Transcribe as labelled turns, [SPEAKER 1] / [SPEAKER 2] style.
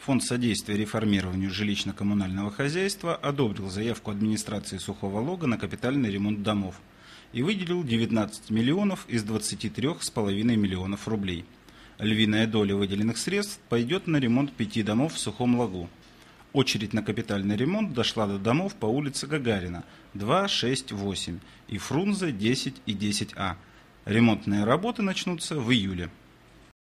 [SPEAKER 1] Фонд содействия реформированию жилищно-коммунального хозяйства одобрил заявку администрации Сухого Лога на капитальный ремонт домов и выделил 19 миллионов из 23,5 миллионов рублей. Львиная доля выделенных средств пойдет на ремонт 5 домов в Сухом Логу. Очередь на капитальный ремонт дошла до домов по улице Гагарина 2, 6, 8 и Фрунзе 10 и 10А. Ремонтные работы начнутся в июле.